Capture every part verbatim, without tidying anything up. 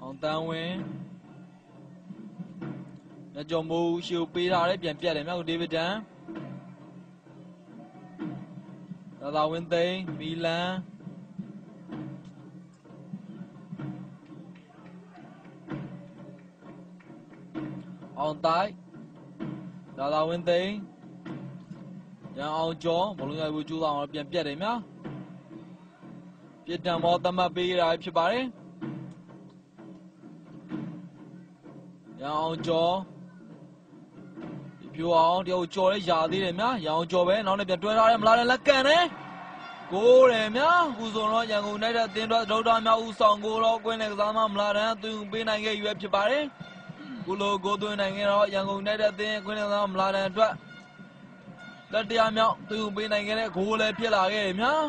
အောင်တန်းဝင်းညကျော်မိုးရှူပေးထားတယ်ပြန်ပြတ်တယ်မြောက်ဒေးဗစ်တန်သာသာဝင်းသိန်းမီလန်အောင်တိုက်သာသာဝင်းသိန်းရန်အောင်ကျော်ဘလုံးရိုက်ဖို့ကြိုးစားအောင်ပြန်ပြတ်တယ်များပြစ်ဒဏ်ဘောသတ်မှတ်ပေးရဖြစ်ပါတယ်ရန်အောင်ကျော်ဒီပြိုအောင်တယောက်ကျော်လဲယာသေးတယ်များရန်အောင်ကျော်ပဲနောက်လည်းပြန်တွဲထားတယ်မလားလည်းလက်ကန်တယ်ကိုးတယ်များခုဆိုတော့ရန်ကုန်နိုင်တဲ့အသင်းတော်ဒုဒမြောက်ဦးဆောင်ကိုတော့ကွင်းနဲ့ကစားမမလားတန်းသွင်းပေးနိုင်ခဲ့ရွယ်ဖြစ်ပါတယ်ခုလိုကိုသွင်းနိုင်ခဲ့တော့ရန်ကုန်နိုင်တဲ့အသင်းကွင်းနဲ့ကစားမလားတန်းအတွက်လက်တရားမြောက်သွင်းပေးနိုင်ခဲ့တဲ့ဂိုးလည်းဖြစ်လာခဲ့တယ်များ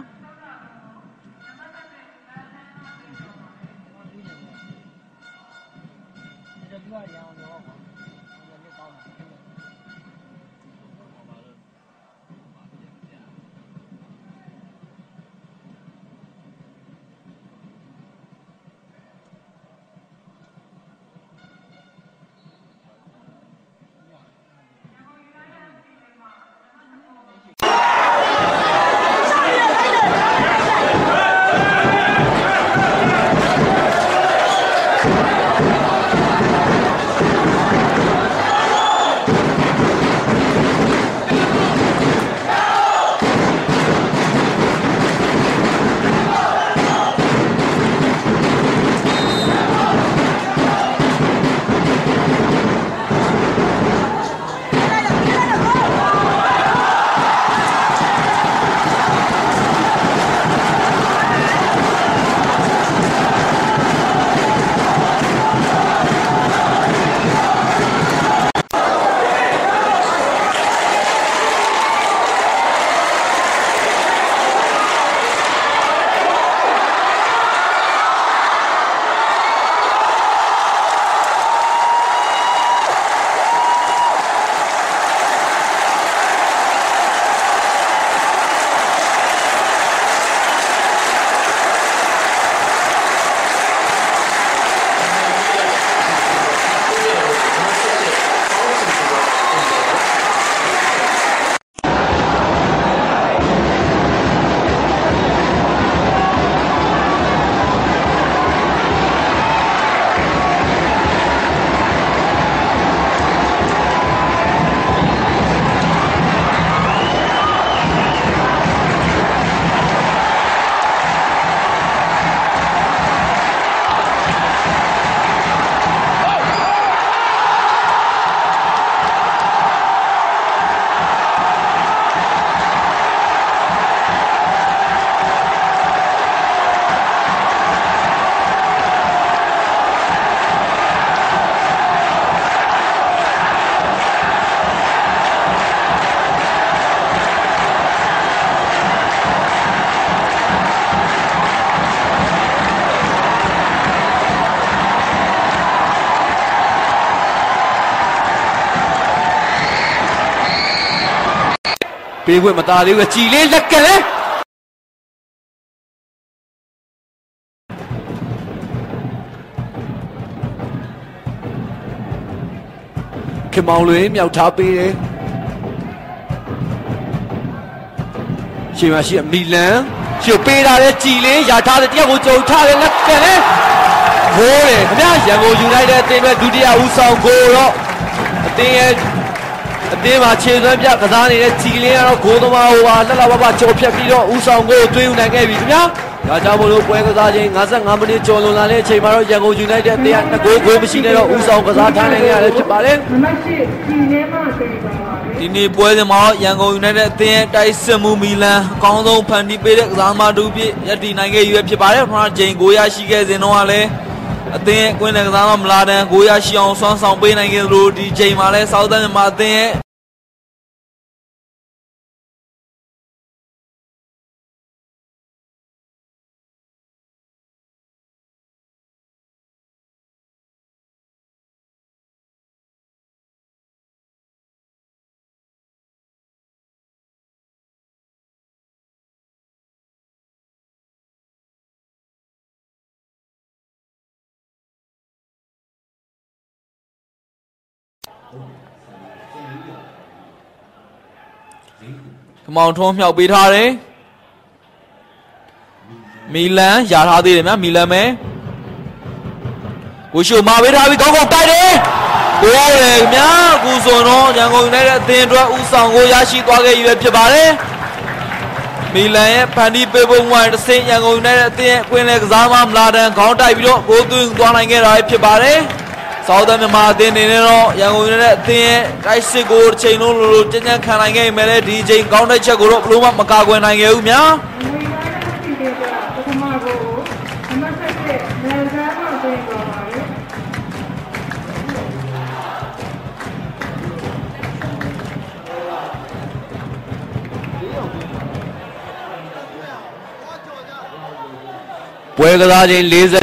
ပေးခွင့်မသားသေးဘူးကြည်လေးလက်ကန်လေခင်မောင်လွင်မြောက်ထားပေးတယ်ရှင်မရှိမီလန်ရှုပ်ပေးတာလေကြည်လေးရာထားတယ်တယောက်ကိုကြုံထားတယ်လက်ကန်လေဂိုးတယ်ခင်ဗျာရန်ကုန်ယူနိုက်တက်အသင်းပဲဒုတိယဦးဆောင်ဂိုးတော့အသင်းရဲ့အသင်းမှာခြေစွမ်းပြကစားနေတဲ့ကြည်လင်းကတော့ဂိုးသမားဟိုပါလက်လာပပကြော်ဖြတ်ပြီးတော့ဦးဆောင်ကိုသွင်းယူနိုင်ခဲ့ပြီခင်ဗျာဒါကြောင့်မလို့ပွဲကစားချိန်၅၅မိနစ်ကျော်လွန်လာတဲ့အချိန်မှာတော့ရန်ကုန်ယူနိုက်တက်အသင်းကနှစ်ဂိုးဂိုးမရှိနဲ့တော့ဦးဆောင်ကစားထားနိုင်ခဲ့ရတယ်ဖြစ်ပါတယ်နံပါတ်၈ကြည်လင်းမှပေးပါဒီနေ့ပွဲစဉ်မှာရန်ကုန်ယူနိုက်တက်အသင်းရဲ့တိုက်စစ်မှုမီလန်အကောင်းဆုံးဖန်တီးပေးတဲ့ကစားသမားတို့ဖြစ်ရည်တည်နိုင်ခဲ့ရွေးဖြစ်ပါတယ်ပထမချိန်ဂိုးရရှိခဲ့စဉ်တော့ကလည်းအသင်းရဲ့ကွင်းလယ်ကစားသမားမလာတန်းဂိုးရရှိအောင်ဆွမ်းဆောင်ပေးနိုင်ခဲ့လို့ဒီချိန်မှာလည်းစောက်တန်းမြန်မာအသင်းရဲ့ Come on, Tom, help me, Harry. Milan, Yarhadi, Milan, me. We should marry Harry. Go, go, Paddy. Go, Mia, Gusono, Yangon, Dendra, Usango, Yashi, Wage, you have Jabare. Milan, Pani, Pebble, White, Saint Yangon, Queen Exam, Laden, Count, I will go to one and get right Jabare. Southern Martin, Yangon, I see good Chino, Lieutenant Kananga, Mele, D J, Counter Chaguro, Pluma, Macago, and Ayumia. Puede laser.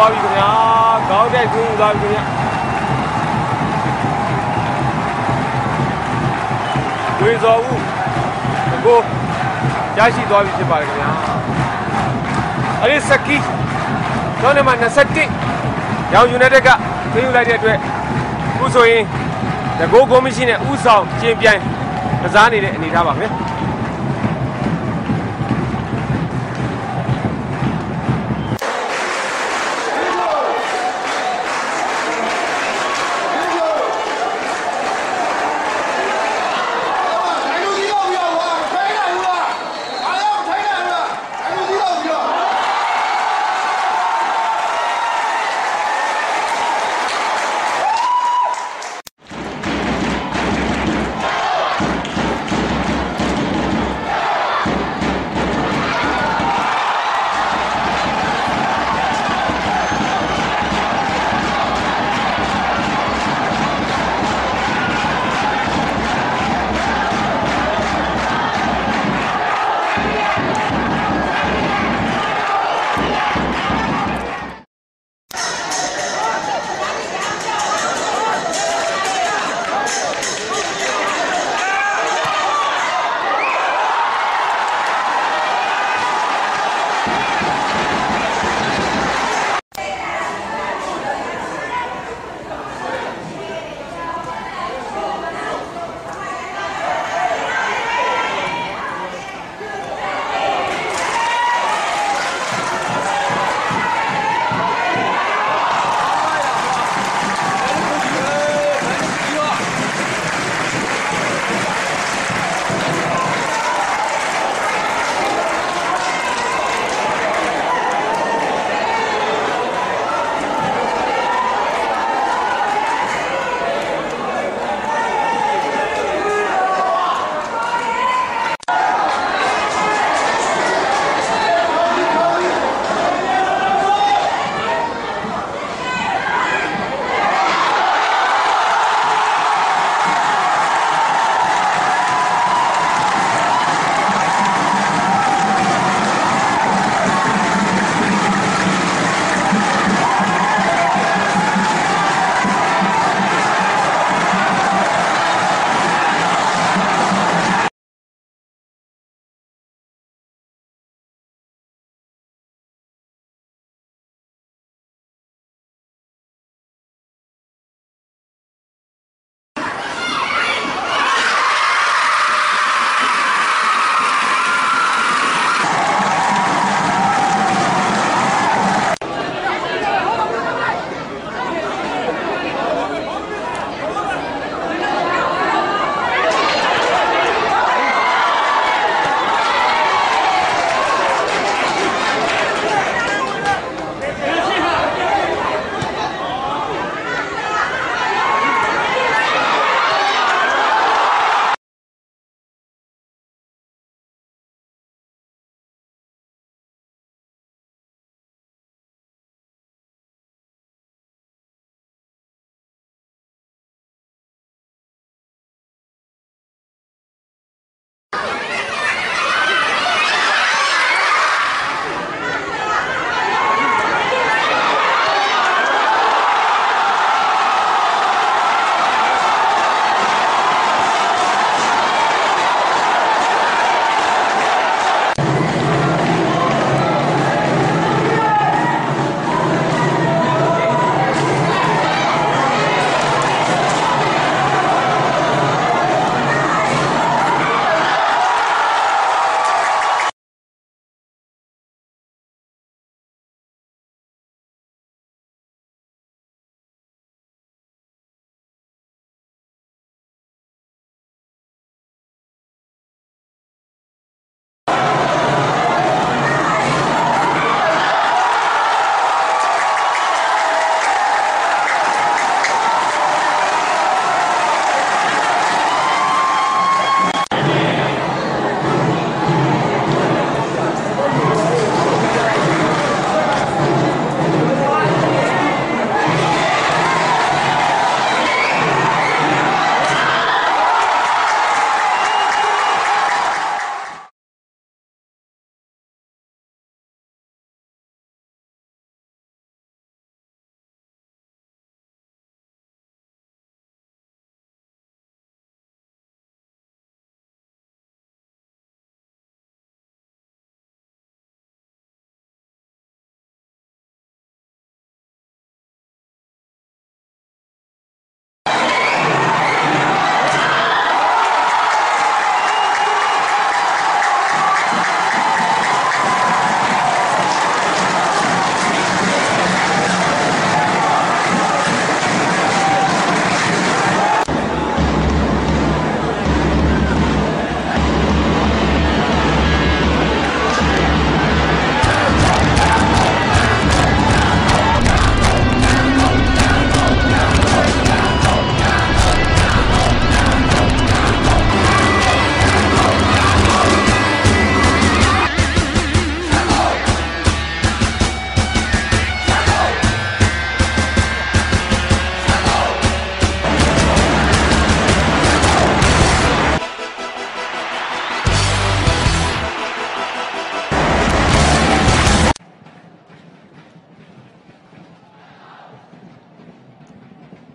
သွားပြီခင်ဗျာခေါင်းတက်သွင်းယူသွားပြီခင်ဗျာဝေစော်ဦးကိုရရှိသွားပြီဖြစ်ပါတယ်ခင်ဗျာအဲ့ဒီစကီတော့နေမှာ၂၁ရောင်ယူနိုက်တက်ကသွင်းယူလိုက်တဲ့အတွက်အခုဆိုရင်တကိုးကိုမရှိနဲ့ဥဆောင်ကျင်းပြိုင်ကစားနေတဲ့အနေထားပါခင်ဗျာ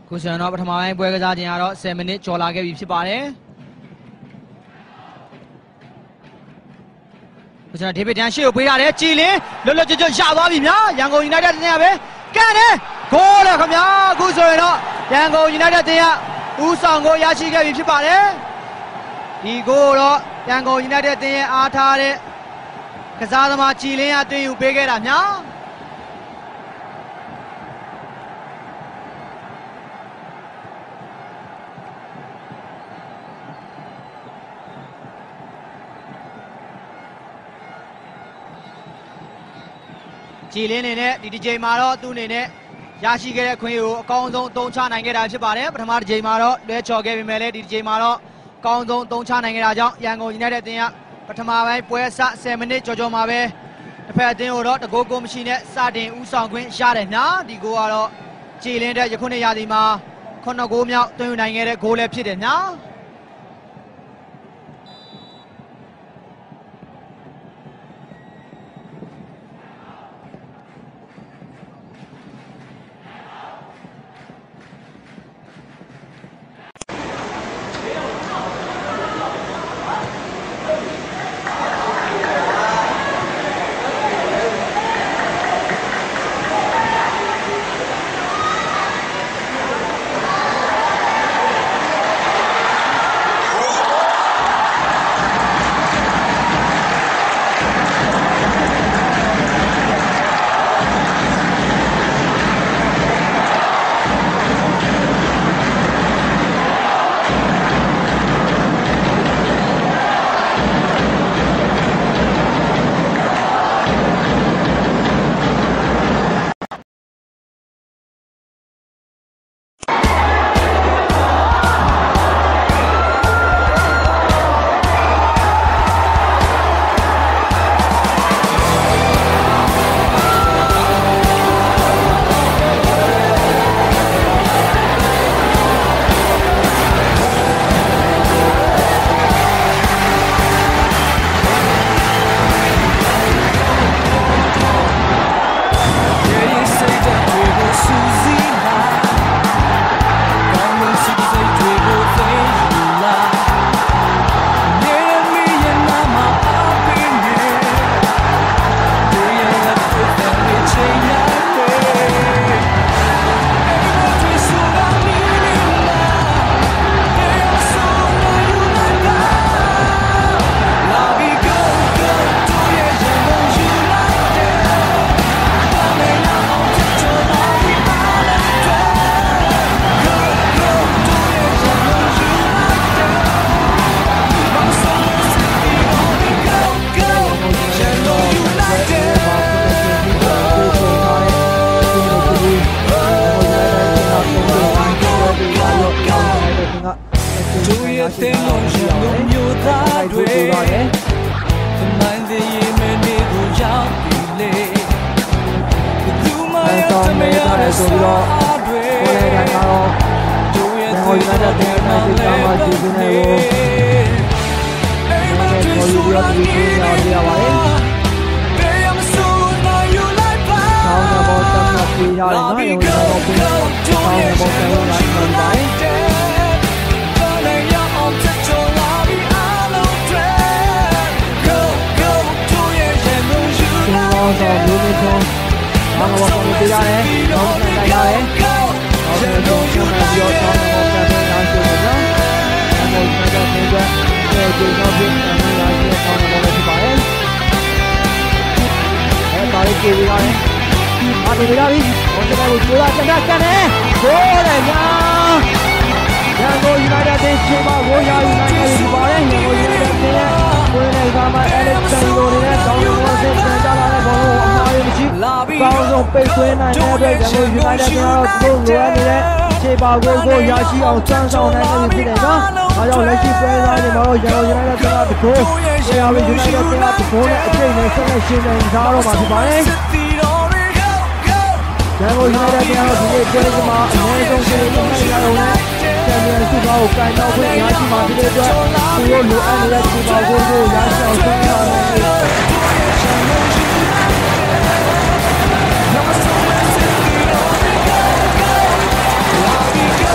ကိုစံတော့ပထမပိုင်းပွဲကစားခြင်းကတော့10မိနစ်ကျော်လာခဲ့ပြီဖြစ်ပါတယ်ကိုစံဒေးဗစ်တန်ရှေ့ကိုပေးရတယ်ကြည်လင်းလွတ်လွတ်ကျွတ်ကျွတ်ရသွားပြီများရန်ကုန် United တင်ရပဲကန်တယ်ဂိုးလေခင်ဗျာအခုဆိုရင်တော့ရန်ကုန် United တင်ရဦးဆောင်ကိုရရှိခဲ့ပြီဖြစ်ပါတယ်ဒီဂိုးတော့ရန်ကုန် United တင်ရအားထားတဲ့ကစားသမားကြည်လင်းရတင်ယူပေးခဲ့တာများကြည်လင်းနေနဲ့ဒီတစ်ချိန်မှာတော့သူ့အနေနဲ့ရရှိခဲ့တဲ့ခွင့်ကိုအကောင်းဆုံးအသုံးချနိုင်ခဲ့တာဖြစ်ပါတယ်ပထမတစ်ချိန်မှာတော့လွဲချော်ခဲ့ပေမဲ့လည်းဒီတစ်ချိန်မှာတော့အကောင်းဆုံးအသုံးချနိုင်ခဲ့တာကြောင့်ရန်ကုန် United တင်ရပထမပိုင်းပွဲစ10မိနစ်ကျော်ကျော်မှာပဲတစ်ဖက်အသင်းကိုတော့တကိုးကိုမရှိနဲ့စတင်ဦးဆောင်ခွင့်ရတယ်ညာဒီဂိုးကတော့ကြည်လင်းတဲ့ယခုနှစ်ရာသီမှာခုနှစ်ဂိုးမြောက်သွင်းယူနိုင်ခဲ့တဲ့ဂိုးလည်းဖြစ်တယ်ညာပိတ်သွင်းနိုင်တဲ့အတွက်ရန်ကုန် United ကတော့သူတို့လိုအပ်နေတဲ့ခြေပါကိုကိုရရှိအောင်စမ်းဆောင်နိုင်နေပြီဖြစ်တယ်နော်။ဒါကြောင့်လက်ရှိပွဲစားတွေမှာတော့ရန်ကုန် United ကတကူဆရာဝီ United ကတကူနဲ့အပြည့်နဲ့ဆက်လက်ရှင်နေကြတော့မှာဖြစ်ပါတယ်။ရန်ကုန် United ကတော့ဒီနေ့ပွဲကမှာအနည်းဆုံးချိန်နဲ့နိုင်ရအောင်နဲ့ချန်ပီယံဆုကိုကန်တော့ခွင့်ရရှိမှာဖြစ်တဲ့အတွက်သူတို့လိုအပ်နေတဲ့ခြေပါကိုကိုရရှိအောင်စမ်းဆောင်နိုင်နေတယ်။ Let's go.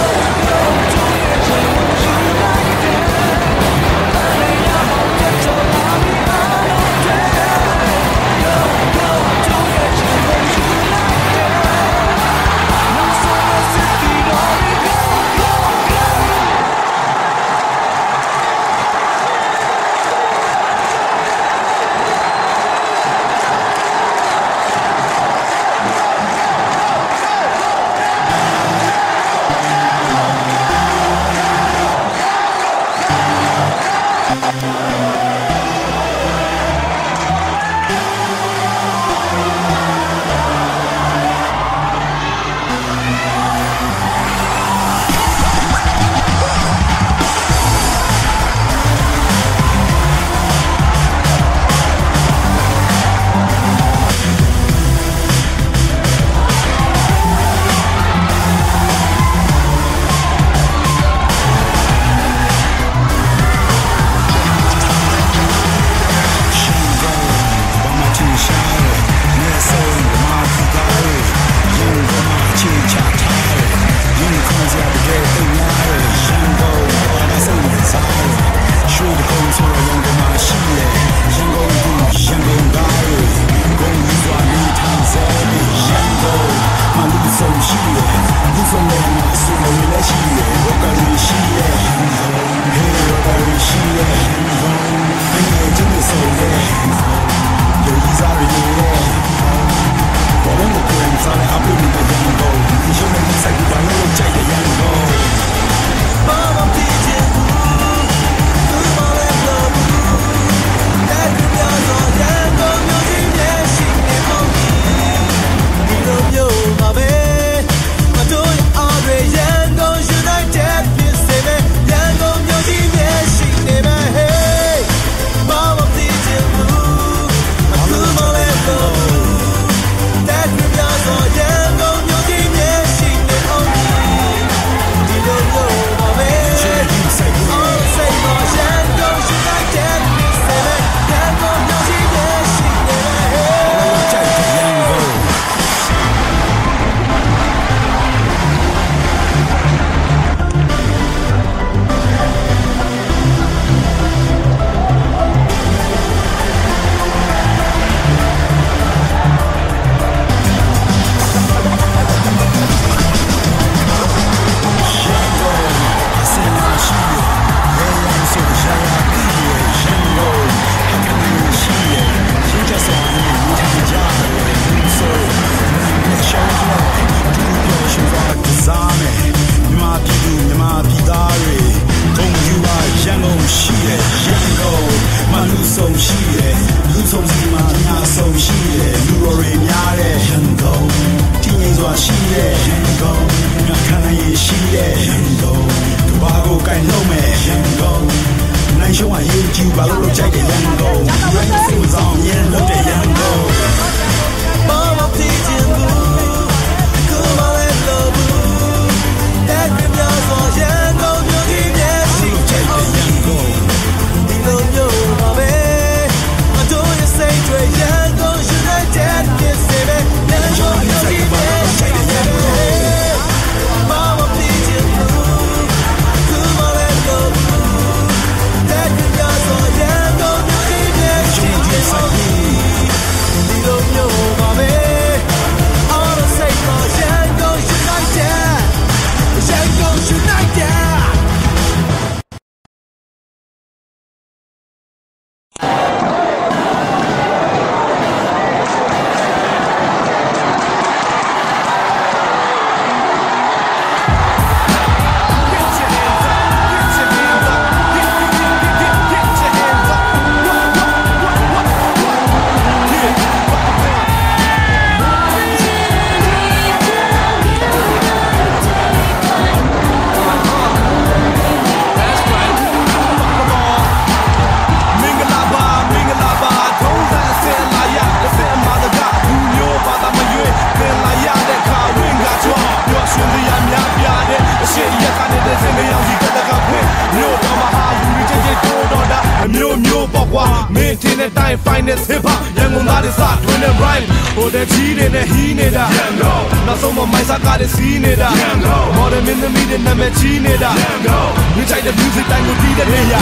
time finest hip hop Yangon that is hot when it rhyme Oh the G in the he need that Now some of my saka the C need that More than in the meeting na me G need that We try the music time go be the day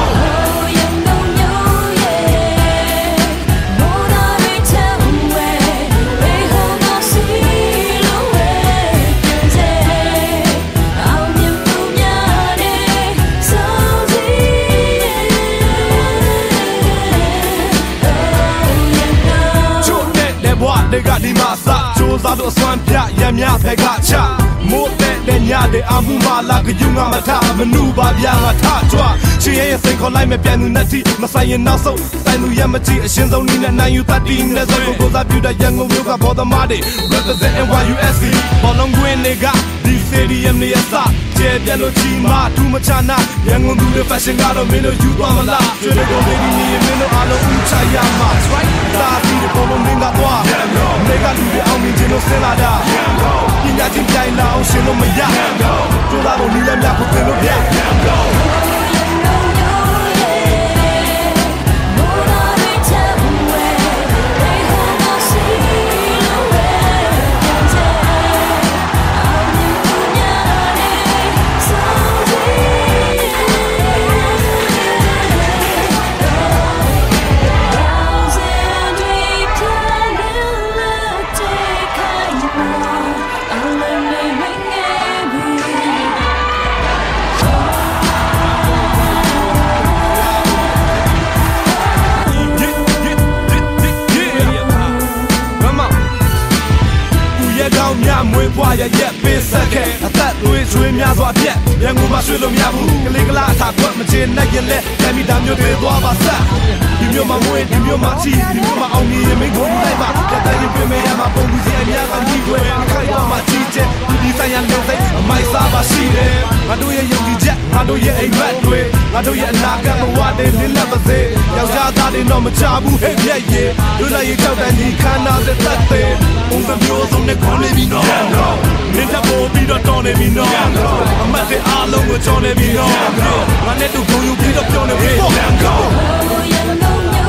They got the massa, chose out of Swan Pia, Yamia Pegacha. More than Yade, Amuma, like a young Amata, Manuba, Yamata. She ain't think on Lime Pianunati, Masai and Nassau, Sanu Yamati, Shinzo Nina, Nayu Tatin, there's a goes up to the young Wilka for the Madi, representing Y U F C. Bolongwin, they got the stadium near Sa, Yellow Chima, Tumachana, Yangon do the fashion got a minute, you want a lot. Should they go baby, me a minute, I know Uchayama, right? That's the Bolonga. Nega do the army, Gino Senada. Imagine Jai now, Shino Maya. To that only a map of the Why yet be second? I thought we swim as what yet. Young woman should have yabu. Caligula, I put my chin, like you let. Let me down your day, what was that? You know my way, you know my tea, you know my only and go live. That you bring me and my bones and young and you were. I can't want my teacher. You say I'm going to my Saba see them. I do you young jet, I do you a red way. I do you knock out what they never say. Young Jada, they know my chabu, hey, yeah, yeah. You know you tell them you cannot let that thing. On the mules on the corner, we know. Ninja boy, be the Tony, we know. I'm at the Arlo with Johnny, we know. I need to go, you beat up on the way. Go.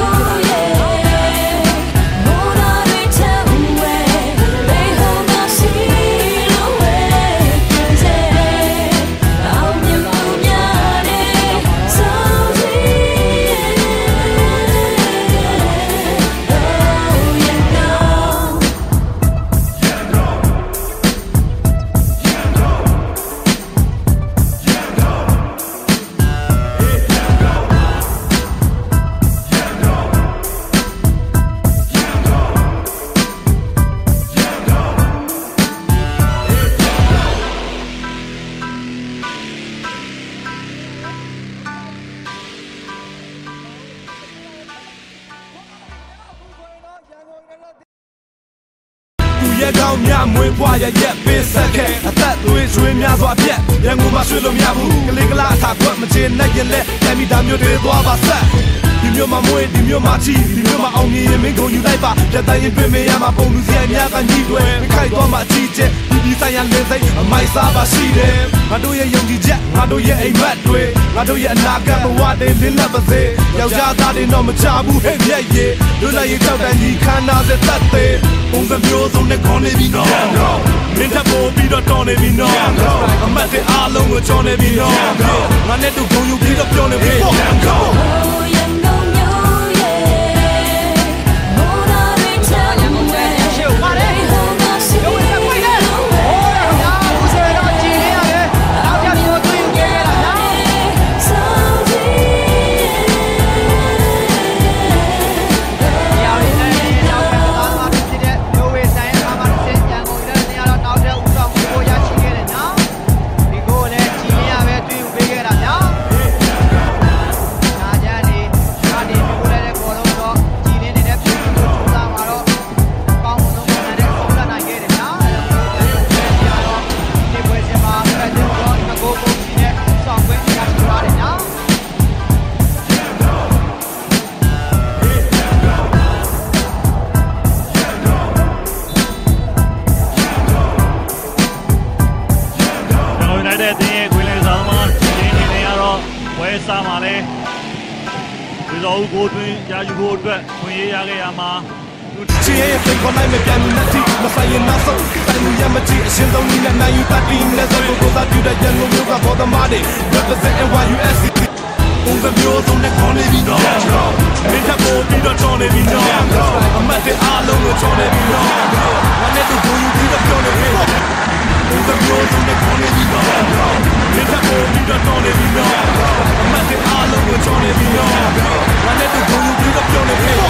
Kaung Myat Thu yet be second. I thought we swim as what yet. Young woman should have yabu. Caligula, I put my chin, like you let. Let me down your day, what was that? You know my way, you know my tea, you know my only and go you like that. That I bring me and my bones and yak and you wear. I can't want my teacher. You say I'm lazy, my Saba see them. I do you young jet, I do you a red way. I do you a knock out what they never say. Young Jada, they know my chabu, hey, yeah, yeah. You know you tell them you cannot let that thing. On the mules on the corner, we know. Ninja boy, be the Tony, we know. I'm at the Arlo with Johnny, we know. I need to go, you beat up on the way. Go. Nah, jadi ကိုတွင်ရာယူဖို့အတွက်ဝင်ရရခဲ့ရမှာချီရဲ့စိတ်ခေါ်လိုက်မပြန်ဘူးနဲ့တီမဆိုင်ရင်နောက်ဆုံးတိုင်းလူရမကြည့်အရှင်းဆုံးနည်းနဲ့နိုင်ယူတတ်ပြီးနဲ့စကိုကိုသာပြတဲ့ရန်ကုန်မြို့ကပေါ်သမားတွေ represent Y U F C ပုံစံမျိုးစုံနဲ့ခေါ်နေပြီးတော့မင်းတပ်ပေါ်ပြီးတော့တော်နေပြီးတော့အမတ်တွေအားလုံးကိုချော်နေပြီးတော့ငါနဲ့တို့ကိုယူပြီးတော့ပြောနေပြီပုံစံမျိုးစုံနဲ့ခေါ်နေပြီးတော့မင်းတပ်ပေါ်ပြီးတော့တော်နေပြီးတော့အမတ်တွေအားလုံးကိုချော်နေပြီးတော့ငါနဲ့တို့ကိုယူပြီးတော့ပြောနေပြီ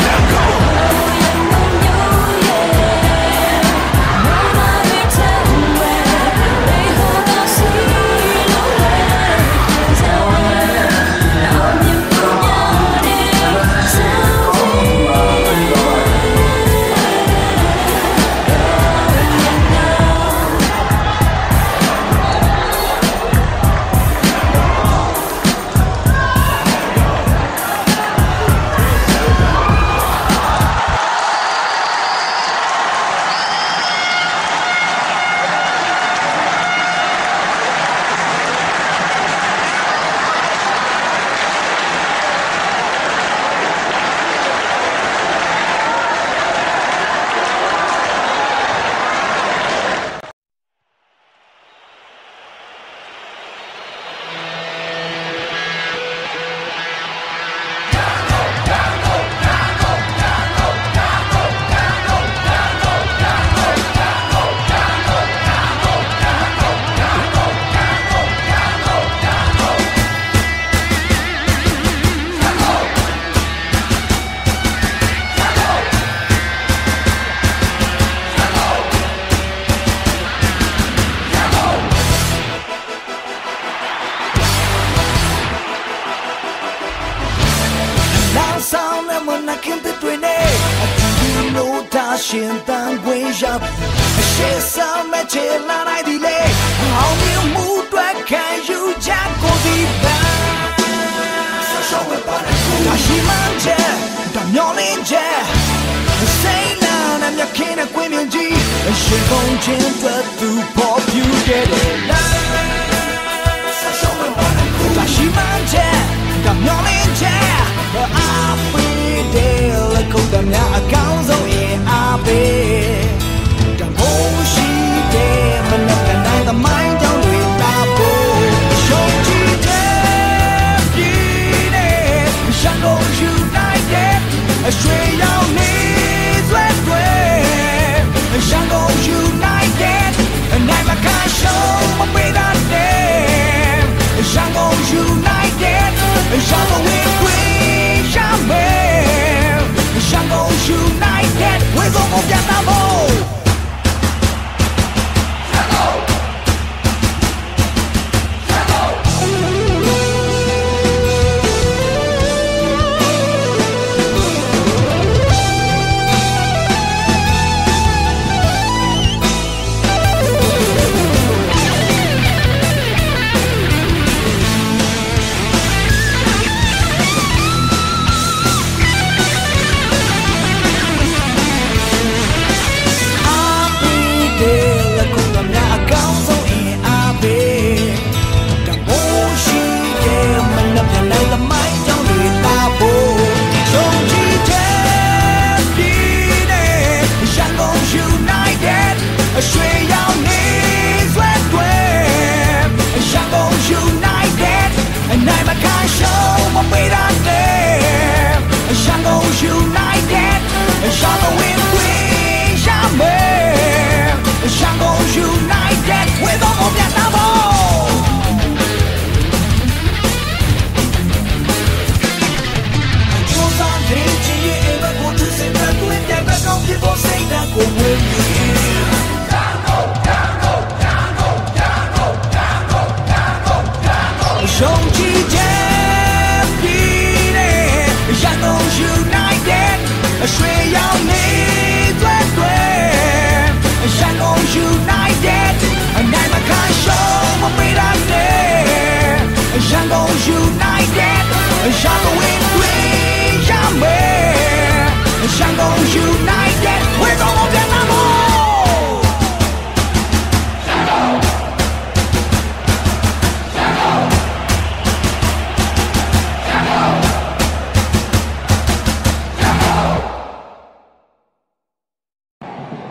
ရှင်တန်ခွင့်ရအရှိဆောင်မဲ့ချေလာနိုင်ဒီလေအောင်မြင်မှုအတွက်ခံယူချက်ကိုဒီပန်းဆက်ရှောင်းဝဲပါတဲ့ကိုဒါရှိမှန်းချက်ဒါမျောလင်းချက်စိတ်နာနဲ့မြခင်နဲ့ကွင်းမြင်ကြီးအရှိကုန်ချင်းအတွက်သူပေါ်ပြူခဲ့တယ်လားဆက်ရှောင်းဝဲပါတဲ့ကိုဒါရှိမှန်းချက်ဒါမျောလင်းချက်အားပေးတယ်လေကိုဒါများအကောင်းဆုံးရင်အားပေးတမိုးရှိတယ်မနဲ့ကနိုင်သမိုင်းကြောင့်တွေလာဖို့ရှုံးကြည့်တယ်ပြည်နဲ့ရှမ်းကုန် United အရွှေရောင်နေသွဲသွဲရှမ်းကုန် United နိုင်မကရှုံးမပေးတတ်တယ်ရှမ်းကုန် United ရှမ်းကုန်ဝင်ခွင့်ရမယ်ရှမ်းကုန် United ဝေဆုံးကိုပြန်လာဖို့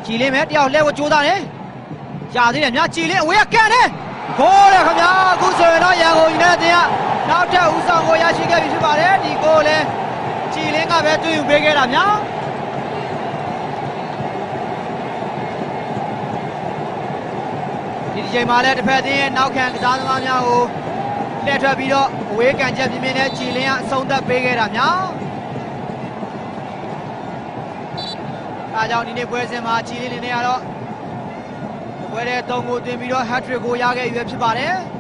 ကြည်လင်းပဲတယောက်လဲကိုကြိုးစားတယ်ရသေးတယ်များကြည်လင်းအဝေးကကန်တယ်ခိုးတယ်ခင်ဗျာအခုဆိုရင်တော့ရန်ကုန်ယူနိုက်တက်ကနောက်ထပ်ဦးဆောင်ကိုရရှိခဲ့ပြီဖြစ်ပါတယ်ဒီကိုလည်းကြည်လင်းကပဲတွေ့ယူပေးခဲ့တာများဒီချိန်မှာလည်းတစ်ဖက်သေးနောက်ခံကစားသမားများကိုလက်ထွက်ပြီးတော့အဝေးကန်ချက်ပြင်းပြင်းနဲ့ကြည်လင်းကအဆုံးသတ်ပေးခဲ့တာများအဲကြောင့်ဒီနေ့ပွဲစဉ်မှာကြည်လင်းနေနေရတော့ပွဲတဲ့သုံးကိုတင်ပြီးတော့ hat trick ကိုရခဲ့ပြီဖြစ်ပါတယ်